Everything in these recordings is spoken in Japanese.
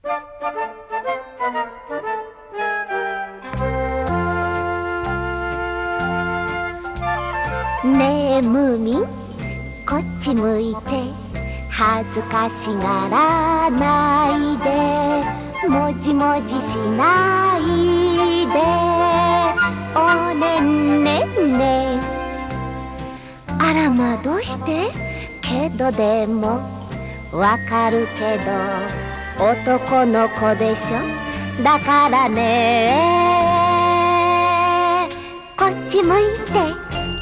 ねえムーミン、こっち向いて恥ずかしがらないで、もじもじしないで、おねんねんね。あらま、どうしてけどでもわかるけど男の子でしょ。だからね、こっち向いて。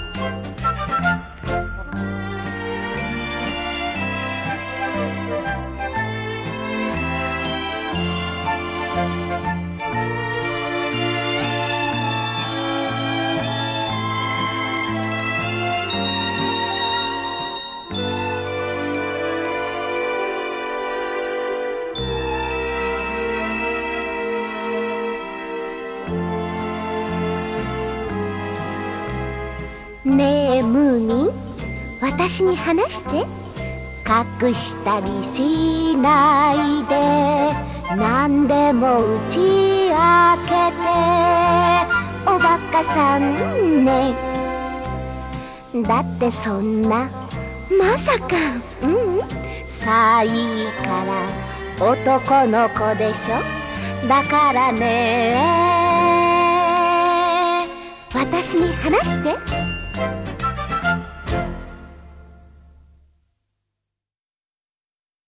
ねえムーミン、私に話して。隠したりしないで、何でも打ち明けて。おバカさんね。だってそんな、まさか。さいから男の子でしょ。だからね、私に話して。